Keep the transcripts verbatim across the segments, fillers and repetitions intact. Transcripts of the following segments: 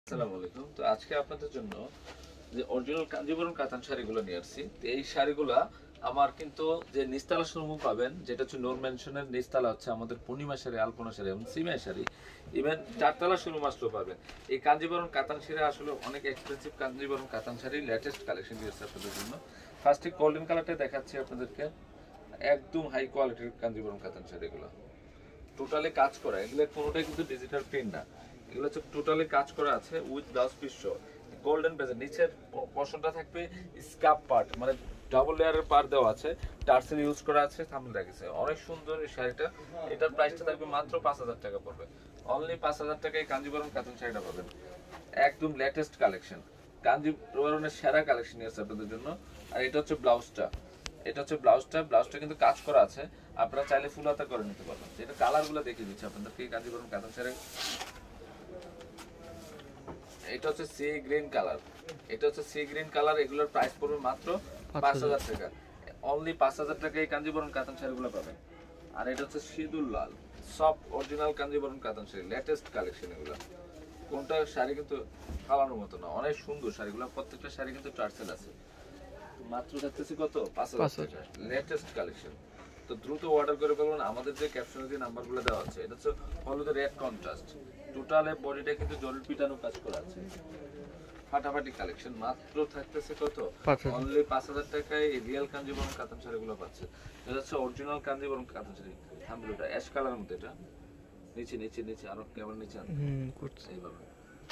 আসসালামু আলাইকুম। তো আজকে আপনাদের জন্য যে অরিজিনাল কাঞ্জিবরম কাতান শাড়িগুলো নিয়ে আসছি। তো এই শাড়িগুলা আমার কিন্তু যে নিস্তালা শোরুম পাবেন, যেটা হচ্ছে নূর মেনশনের নিস্তালা হচ্ছে আমাদের পূর্ণিমা শাড়ি, আলপনা শাড়ি এবং সিমাই শাড়ি, ইভেন চারতলা শোরুম আসলেও পাবেন। এই কাঞ্জিবরম কাতান শাড়ি আসলে অনেক এক্সপেন্সিভ কাঞ্জিবরম কাতান শাড়ি লেটেস্ট কালেকশন দিয়েছে আপনাদের জন্য। ফার্স্টে গোল্ডেন কালারটা দেখাচ্ছি আপনাদেরকে, একদম হাই কোয়ালিটির কাঞ্জিবরম কাতান শাড়িগুলো, টোটালি কাজ করা, এগুলো কোনোটাই কিন্তু ডিজিটাল প্রিন্ট না, এগুলো হচ্ছে টোটালি কাজ করা আছে উইথ ব্লাউজ পিস সহ। গোল্ডেন বেজের নিচের পশনটা থাকবে স্কার্প পার্ট, মানে ডাবল লেয়ারের পার দেওয়া আছে, টার্সেল ইউজ করা আছে, থাম্বনেল রাখছে, অনেক সুন্দর এই শাড়িটা। এটার প্রাইসটা থাকবে মাত্র পাঁচ হাজার টাকা পড়বে, অনলি পাঁচ হাজার টাকায় কাঞ্জিবরম কাতান শাড়িটা পাবেন। একদম লেটেস্ট কালেকশন, কাঞ্জিবরমের সেরা কালেকশন আছে আপনাদের জন্য। আর এটা হচ্ছে ব্লাউজটা, এটা হচ্ছে ব্লাউজটা ব্লাউজটা কিন্তু কাজ করা আছে, আপনারা চাইলে ফুল হাতা করে নিতে পারবেন। এটা কালারগুলো দেখিয়ে দিচ্ছি আপনাদেরকে কাঞ্জিবরম কাতান শাড়ি। এটা হচ্ছে সি গ্রিন কালার, এটা হচ্ছে সি গ্রিন কালার, এগুলোর প্রাইস পড়বে মাত্র পাঁচ হাজার টাকা, অনলি পাঁচ হাজার টাকায় কাঞ্জিবরম কাতান শাড়িগুলো পাবেন। আর এটা হচ্ছে সিঁদুর লাল, সব অরিজিনাল কাঞ্জিবরম কাতান শাড়ি, লেটেস্ট কালেকশন এগুলো। কোনটা শাড়ি কিন্তু ফালানোর মতো না, অনেক সুন্দর শাড়িগুলো, প্রত্যেকটা শাড়ি কিন্তু টার্সেল আছে। মাত্র থাকতেছে কত, পাঁচ হাজার টাকা, লেটেস্ট কালেকশন। তো দ্রুত অর্ডার করে ফেলুন, আমাদের যে ক্যাপশনে যে নাম্বারগুলো দেওয়া আছে, এটা হচ্ছে হলুদের রেড কন্ট্রাস্ট, টোটালে বডিটা কিন্তু জরির পিটানো কাজ করা আছে, ফাটাফাটি কালেকশন। মাত্র থাকতেছে কত, অনলি পাঁচ হাজার টাকায় এই রিয়েল কাঞ্জিবরম কাতান শাড়িগুলো পাচ্ছে। এটা হচ্ছে অরিজিনাল কাঞ্জিবরম কাতান শাড়ি, থাম্বনেলটা অ্যাশ কালারের মধ্যে, এটা নিচে নিচে নিচে আরো কেমন নিচে হুম করছে এইভাবে।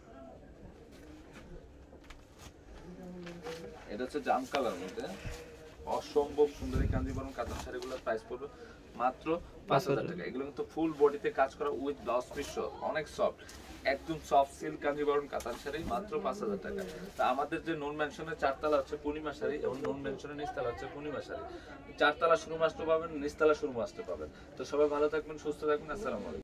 এটা হচ্ছে জাম কালার মধ্যে, অসম্ভব সুন্দর এই কাঞ্জিবরম কাতান শাড়িগুলোর প্রাইস পড়বে মাত্র পাঁচ হাজার টাকা। এগুলো কিন্তু ফুল বডিতে কাজ করা উইথ ব্লাউজ পিস, অনেক সফট, একদম সফট সিল্ক কাঞ্জিবরম কাতান শাড়ি, মাত্র পাঁচ হাজার টাকা। তা আমাদের যে নন মেনশনের চারতলা হচ্ছে পূর্ণিমা শাড়ি, এবং নন মেনশনের নিচতলা হচ্ছে পূর্ণিমা শাড়ি, চারতলা শুরু আসতে পাবেন, নিচতলা শুরু আসতে পাবেন। তো সবাই ভালো থাকবেন, সুস্থ থাকবেন, আসসালামু আলাইকুম।